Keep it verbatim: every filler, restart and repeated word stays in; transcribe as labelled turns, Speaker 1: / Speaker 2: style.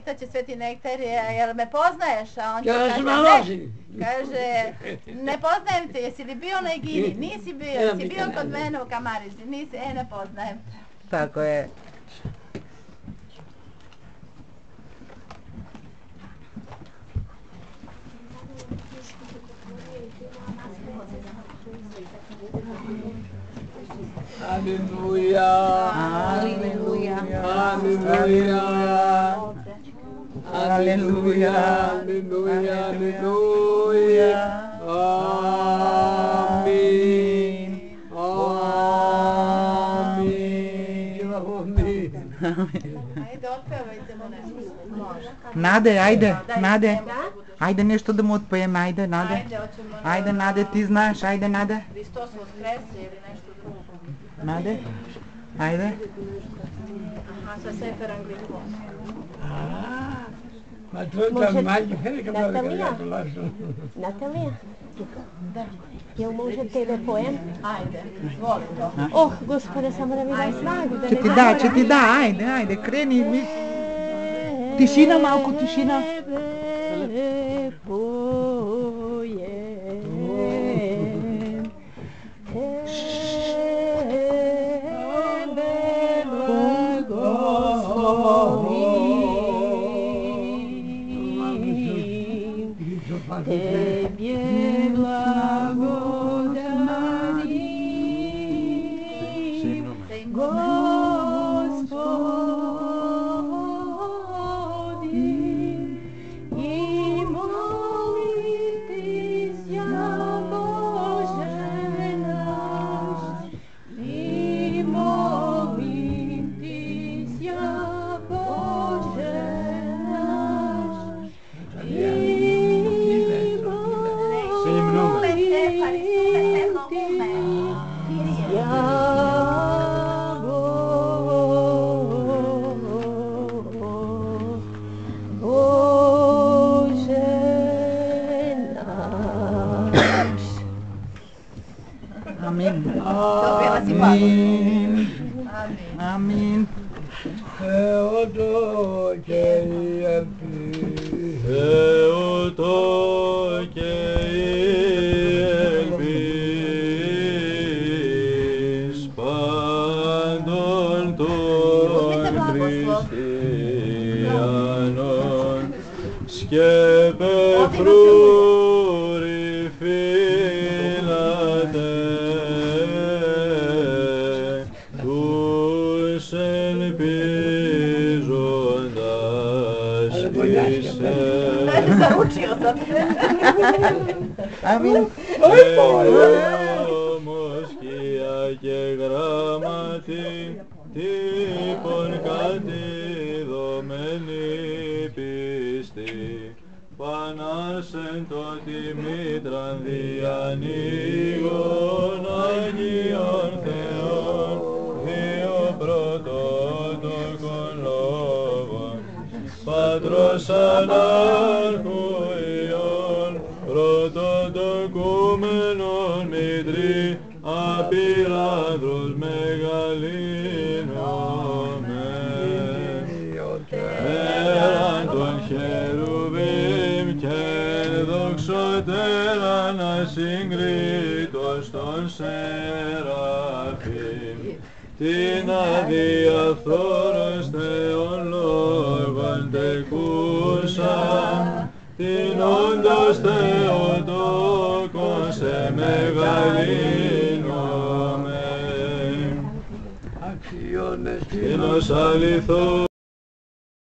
Speaker 1: Pita će Sveti Nektar, jel me poznaješ? A on će kaže, ne. Kaže, ne poznajem te, jesi li bio na Egini? Nisi bio, jesi bio kod mene u Kamarizi? Nisi, e, ne poznajem te.
Speaker 2: Tako je.
Speaker 3: Aleluia,
Speaker 2: Aleluia,
Speaker 3: aleluia,
Speaker 2: aleluia,
Speaker 3: aleluia, aleluia, amém, amém.
Speaker 1: Ajde, otpevajte mu nešto. Može.
Speaker 2: Nade, ajde, Nade. Ajde nešto da mu otpojeme, ajde, Nade.
Speaker 1: Ajde, hoćemo...
Speaker 2: Ajde, Nade, ti znaš, ajde, Nade.
Speaker 1: Hristos Vaskrese ili nešto drugo.
Speaker 2: Nade, ajde.
Speaker 1: Aha, sa Sefer Anglikon.
Speaker 3: Ma to je tam malji velika
Speaker 4: Natalija?
Speaker 3: velika.
Speaker 4: Natalija, jel možete da pojem?
Speaker 1: Ajde, izvoli to.
Speaker 4: Oh, Gospode, samo da mi daj snagu, da
Speaker 2: Će ti da, će ti da, ajde, ajde, kreni mi. Tišina, malko, tišina.
Speaker 4: Tebje blagodari, Gospodi, i molim ti sja Bože naš, i molim ti sja Bože naš, i
Speaker 2: Amin.
Speaker 1: Dobila si pamet.
Speaker 2: Amin. Amin.
Speaker 3: Θεότο και η ελπίς,
Speaker 5: Θεότο και η ελπίς πάντων των χριστιανών σκέπε φρούρη φύλατε τους ελπίζοντας είσαι.
Speaker 1: Zaručio sam.
Speaker 2: Amin.
Speaker 5: Όμως σκιά και γράμματι τύπων κατηδωμένη πίστη πανάσεν το τιμήτραν διανοίγων Αγίων Θεών δύο πρωτότοκων λόγων Πατρός Ανάρχου Υιών πρωτοτοκούμενον μητρή απειράδρος μεγαλύνομεν πέραν των χερουβίμ και δοξωτέραν ασυγκρίτως των σεραφείμ την αδιαφθόρος Θεόν λόγων τεκούσαν την όντως Θεοτόκον σε μεγαλύνομεν.
Speaker 3: αξιώνες
Speaker 5: Τινος αληθώς